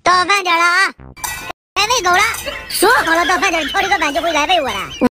到饭点了啊，该喂狗了。说好了到饭点挑这个碗就会来喂我了。